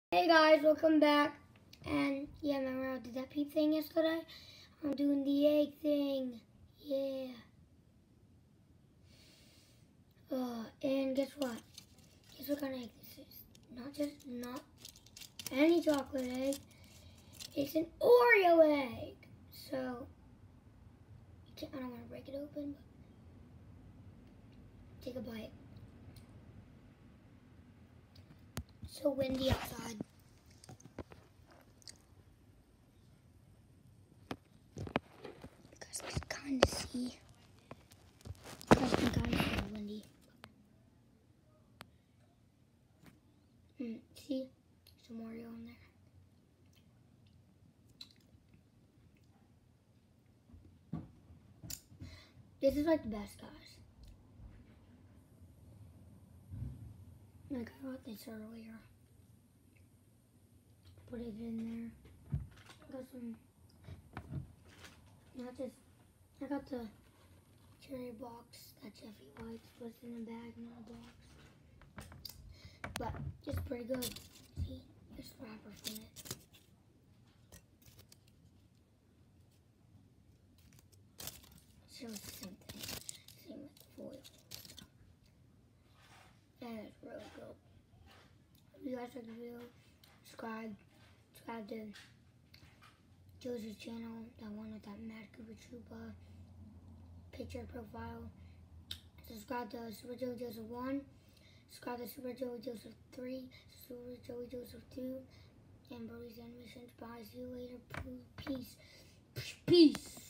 Hey guys, welcome back. And yeah, remember I did that peep thing yesterday? I'm doing the egg thing. Yeah. And guess what? Guess what kind of egg this is? Not any chocolate egg. It's an Oreo egg. So, I don't want to break it open, but take a bite. It's so windy outside. You guys can kind of see. You guys can kind of see the windy. See? Some Oreo in there. This is like the best, guys. Like I got this earlier. Put it in there. I got some, I got the cherry box that Jeffy White puts in a bag, not a box. But it's pretty good. See, there's wrapper from it. Shows the same thing. Same with the foil stuff. And it's really good. If you guys like the video, subscribe to Jose's channel, that one with that Mad Koopa Troopa picture profile. Subscribe to Super Joey Joseph 1. Subscribe to Super Joey Joseph 3. Super Joey Joseph 2. And Brody's Animations. Bye. See you later. Peace. Peace.